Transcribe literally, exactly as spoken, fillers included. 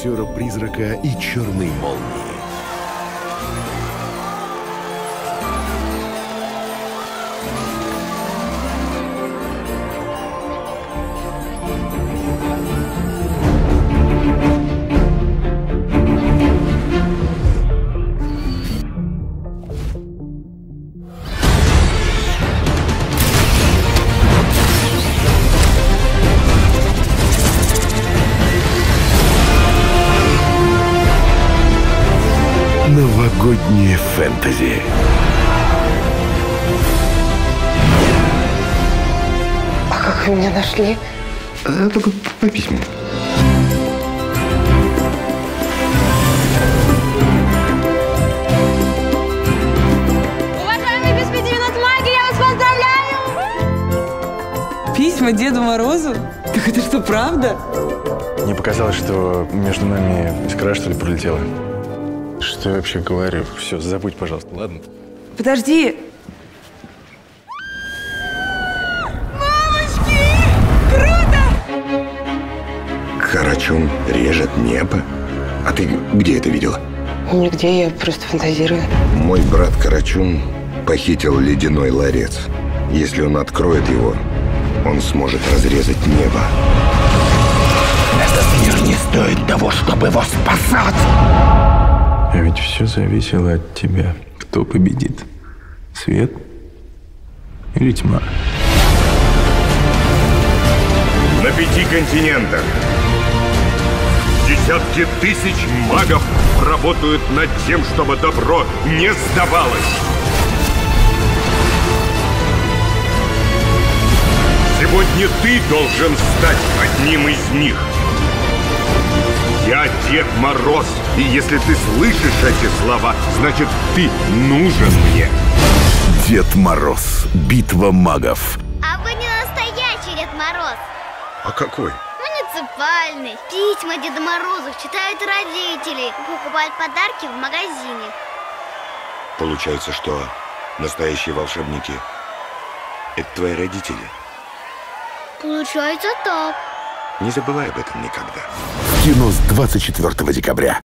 режиссера-призрака и черной молнии. Новогоднее фэнтези. А как вы меня нашли? А, только по письмам. Уважаемый без пяти минут магии, я вас поздравляю! Письма Деду Морозу? Так это что, правда? Мне показалось, что между нами искра, что ли, пролетела. Что я вообще говорю? Все, забудь, пожалуйста, ладно? Подожди. Мамочки! Круто! Карачун режет небо? А ты где это видела? Нигде, я просто фантазирую. Мой брат Карачун похитил ледяной ларец. Если он откроет его, он сможет разрезать небо. Этот мир не стоит того, чтобы его спасать! А ведь все зависело от тебя. Кто победит? Свет или тьма? На пяти континентах десятки тысяч магов работают над тем, чтобы добро не сдавалось. Сегодня ты должен стать одним из них. Я Дед Мороз, и если ты слышишь эти слова, значит, ты нужен мне. Дед Мороз. Битва магов. А вы не настоящий Дед Мороз. А какой? Муниципальный. Письма Деда Морозу читают родители. Покупают подарки в магазине. Получается, что настоящие волшебники — это твои родители? Получается так. Не забывай об этом никогда. В кино с двадцать четвёртого декабря.